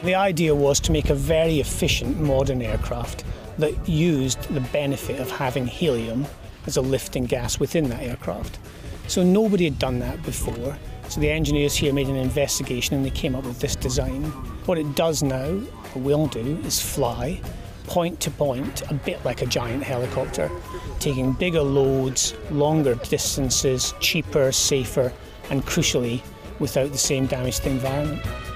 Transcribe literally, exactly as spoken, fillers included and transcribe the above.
The idea was to make a very efficient modern aircraft that used the benefit of having helium as a lifting gas within that aircraft. So nobody had done that before. So the engineers here made an investigation and they came up with this design. What it does now, or will do, is fly point to point, a bit like a giant helicopter, taking bigger loads, longer distances, cheaper, safer, and crucially, without the same damage to the environment.